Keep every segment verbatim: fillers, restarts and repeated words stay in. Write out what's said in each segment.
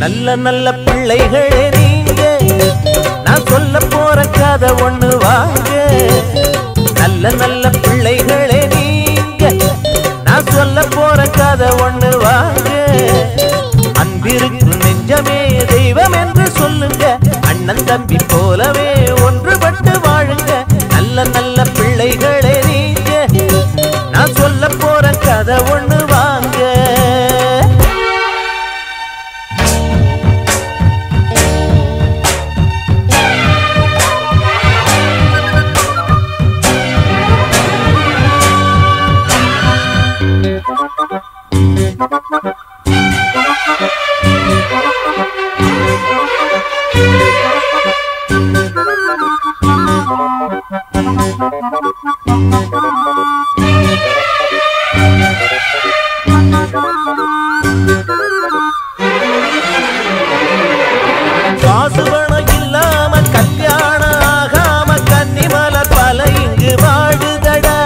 நல்ல நல்ல பிள்ளைகளே நீங்க, நான் சொல்ல போற கதை ஒண்ணு வாங்க. நல்ல நல்ல பிள்ளைகளே நீங்க, நான் சொல்ல போற கதை ஒண்ணு வாங்க. அன்பிருக்கு நெஞ்சமே தெய்வம் என்று சொல்லுங்க, அண்ணன் தம்பி போலவே ஒன்றுபட்டு வாழுங்க. நல்ல நல்ல பிள்ளைகளே நீங்க, நான் சொல்ல போற கதை ஒண்ணு வாங்க. காசு பணம் இல்லாம கல்யாணம் ஆகாம கன்னிமலர் பல இங்கு வாழுதடா.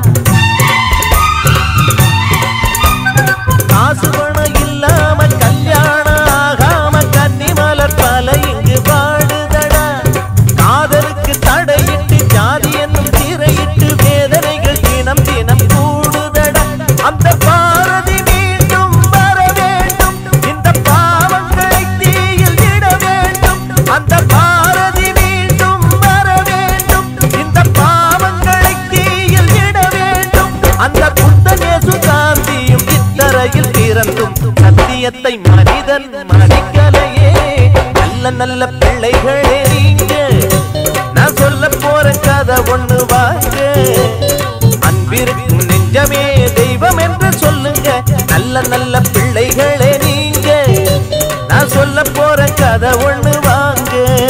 காசு பணம் இல்லாம கல்யாணம் ஆகாம கன்னிமலர் பல இங்கு வாழுதடா. காதலுக்கு தடையிட்டு ஜாதி என்னும் திரையிட்டு வேதனைகள் தினம் தினம் கூடுதடா. அந்த பாரதி மீண்டும் வர வேண்டும், இந்த பாவங்களை தீயில் இட வேண்டும். அந்த பாரதி மீண்டும் வர வேண்டும், இந்த பாவங்களை தீயில் இட வேண்டும். அந்த புத்தனேசு காந்தியும் இத்தரையில் பிறந்தும் சத்தியத்தை மனிதன் மதிக்கலையே. நல்ல நல்ல பிள்ளைகளே நீங்க, நான் சொல்ல போற கதை ஒண்ணு வாங்க. அன்பிருக்கும் நெஞ்சமே தெய்வம் என்று சொல்லுங்க. நல்ல நல்ல பிள்ளைகளே நீங்க, நான் சொல்ல போற கதை ஒண்ணு வாங்க.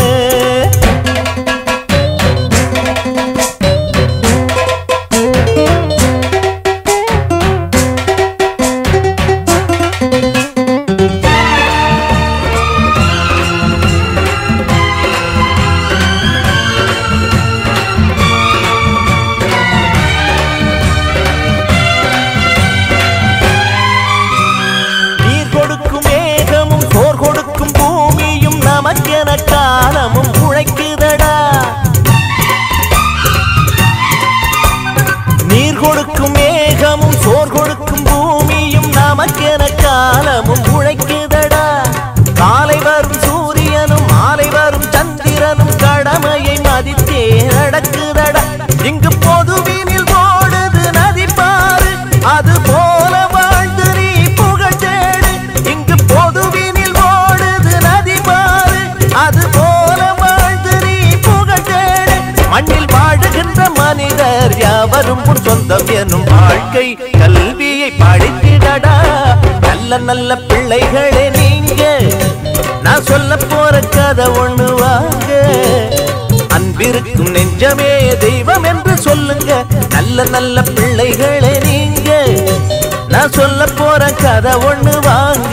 நமக்கென காலமும் உழைக்குதடா. நீர் கொடுக்கும் மேகமும் சோர் கொடுக்கும் பூமியும் நமக்கென காலமும் உழைக்குதடா. காலை வரும் சூரியனும் மாலை வரும் சந்திரனும் கடமையை மதித்தே நடக்குதடா. இங்கு பொதுவினில் ஓடுது நதி பாரு, அது போல வாழ்ந்து நீ புகழ் தேடு. இங்கு பொதுவினில் ஓடுது நதி பாரு, அது போல வாழ்ந்து நீ புகழ் தேடு. மண்ணில் வாழுகின்ற மனிதர் யாவரும் உன் சொந்தம் எனும் வாழ்க்கை கல்வியை படித்திடடா. நல்ல நல்ல பிள்ளைகளே நீங்க, நான் சொல்ல போற கதை ஒண்ணு வாங்க. அன்பிருக்கும் நெஞ்சமே தெய்வம் என்று சொல்லுங்க. நல்ல நல்ல பிள்ளைகளே நீங்க, நான் சொல்ல போற கதை ஒண்ணு வாங்க.